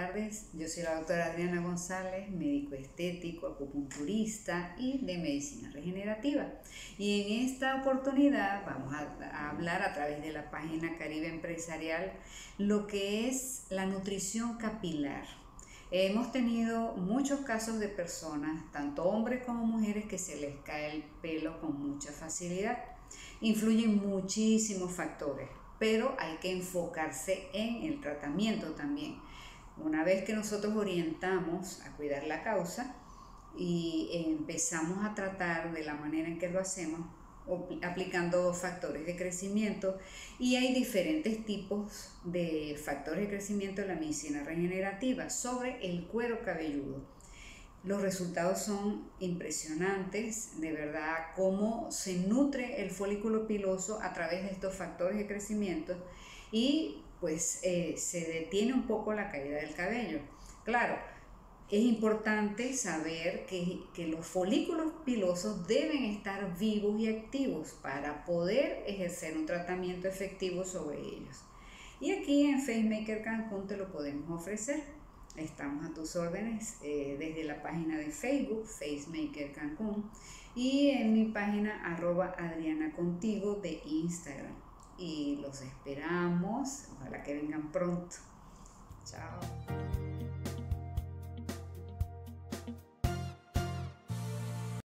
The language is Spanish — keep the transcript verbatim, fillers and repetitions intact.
tardes. Yo soy la doctora Adriana González, médico estético, acupunturista y de medicina regenerativa. Y en esta oportunidad vamos a, a hablar a través de la página Caribe Empresarial lo que es la nutrición capilar. Hemos tenido muchos casos de personas, tanto hombres como mujeres, que se les cae el pelo con mucha facilidad. Influyen muchísimos factores, pero hay que enfocarse en el tratamiento también. Una vez que nosotros orientamos a cuidar la causa y empezamos a tratar de la manera en que lo hacemos, aplicando factores de crecimiento, y hay diferentes tipos de factores de crecimiento en la medicina regenerativa sobre el cuero cabelludo. Los resultados son impresionantes, de verdad, cómo se nutre el folículo piloso a través de estos factores de crecimiento y pues eh, se detiene un poco la caída del cabello. Claro, es importante saber que, que los folículos pilosos deben estar vivos y activos para poder ejercer un tratamiento efectivo sobre ellos. Y aquí en FaceMaker Cancún te lo podemos ofrecer. Estamos a tus órdenes eh, desde la página de Facebook, FaceMaker Cancún, y en mi página arroba Adriana Contigo de Instagram. Y los esperamos, ojalá que vengan pronto. Chao.